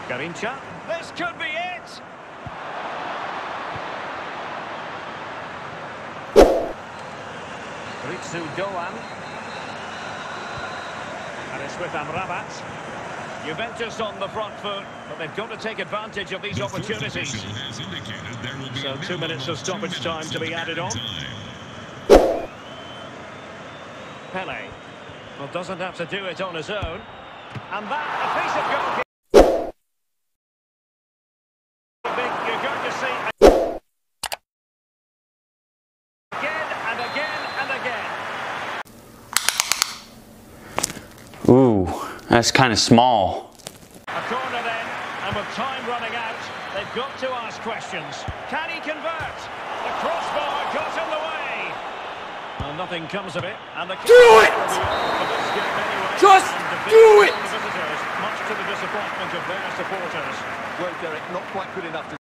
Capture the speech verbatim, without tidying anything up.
Garincha, this could be it! Ritsu Doan. And it's with Amrabat. Juventus on the front foot, but they've got to take advantage of these opportunities. So two minutes of stoppage time to be added on. Pele. Well, doesn't have to do it on his own. And that, a piece of goalkeeping. You're going to see again and again and again. Ooh, that's kind of small. A corner then, and with time running out, they've got to ask questions. Can he convert? The crossbar got in the way. Well, nothing comes of it, and the do it! Anyway. Just do it! Visitors, much to the disappointment of their supporters. Well, Derek, not quite good enough to